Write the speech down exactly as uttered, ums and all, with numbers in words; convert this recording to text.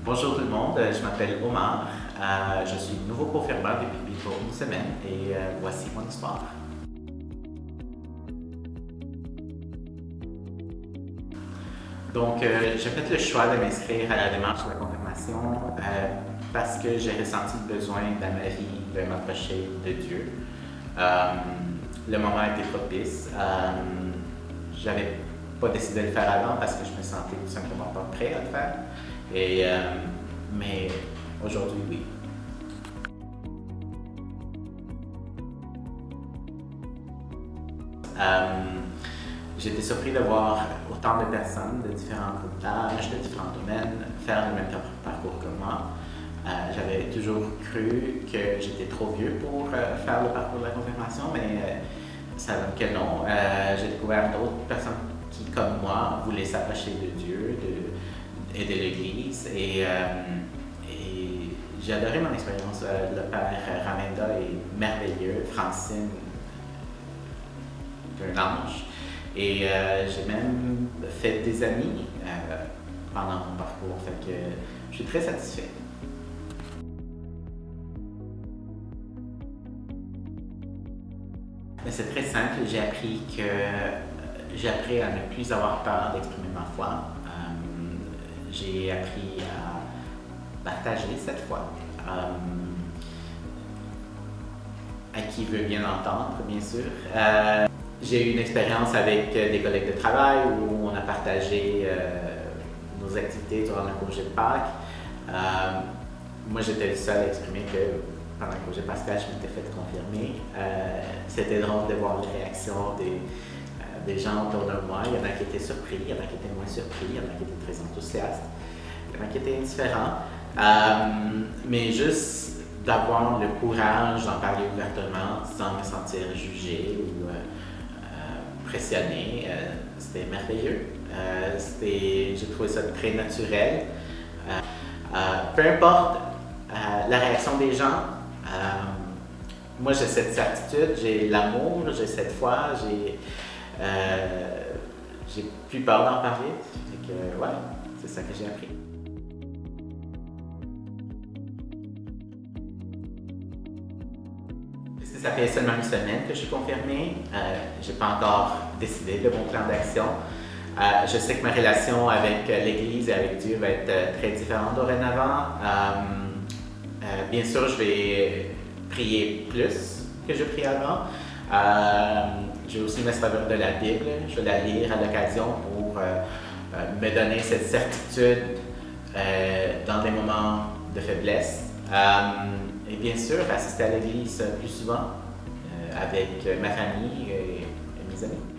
Bonjour tout le monde, je m'appelle Omar, euh, je suis nouveau confirmeur depuis bientôt une semaine et euh, voici mon histoire. Donc, euh, j'ai fait le choix de m'inscrire à la démarche de la confirmation euh, parce que j'ai ressenti le besoin dans ma vie de m'approcher de Dieu. Euh, le moment était propice. Euh, J'avais pas décidé de le faire avant parce que je me sentais tout simplement pas prêt à le faire. Et, euh, mais aujourd'hui, oui. Euh, J'étais surpris de voir autant de personnes de différents groupes d'âge, de différents domaines, faire le même parcours que moi. Euh, J'avais toujours cru que j'étais trop vieux pour euh, faire le parcours de la confirmation, mais euh, ça donne que non. Euh, J'ai découvert d'autres personnes qui, comme moi, voulaient s'approcher de Dieu de, et de l'Église. Et, euh, et j'ai adoré mon expérience. Euh, le père Ramenda est merveilleux, Francine, un ange. Et euh, j'ai même fait des amis euh, pendant mon parcours, fait que je suis très satisfait. C'est très simple, j'ai appris que j'ai appris à ne plus avoir peur d'exprimer ma foi. Euh, j'ai appris à partager cette foi. Euh, à qui veut bien entendre, bien sûr. Euh, J'ai eu une expérience avec des collègues de travail où on a partagé euh, nos activités durant le congé de Pâques. Euh, moi, j'étais le seul à exprimer que pendant le congé pascal, je m'étais fait confirmer. Euh, C'était drôle de voir les réactions des, euh, des gens autour de moi. Il y en a qui étaient surpris, il y en a qui étaient moins surpris, il y en a qui étaient très enthousiastes, il y en a qui étaient indifférents. Euh, mais juste d'avoir le courage d'en parler ouvertement sans me sentir jugé ou euh, impressionné, euh, c'était merveilleux. Euh, j'ai trouvé ça très naturel. Euh, euh, peu importe euh, la réaction des gens, euh, moi j'ai cette certitude, j'ai l'amour, j'ai cette foi, j'ai euh, j'ai plus peur d'en parler. Fait que, ouais, c'est ça que j'ai appris. Ça fait seulement une semaine que je suis confirmée. Euh, je n'ai pas encore décidé de mon plan d'action. Euh, je sais que ma relation avec l'Église et avec Dieu va être euh, très différente dorénavant. Euh, euh, bien sûr, je vais prier plus que je prie avant. Euh, je vais aussi me servir de la Bible. Je vais la lire à l'occasion pour euh, euh, me donner cette certitude euh, dans des moments de faiblesse. Euh, et bien sûr, assister à l'église plus souvent euh, avec ma famille et, et mes amis.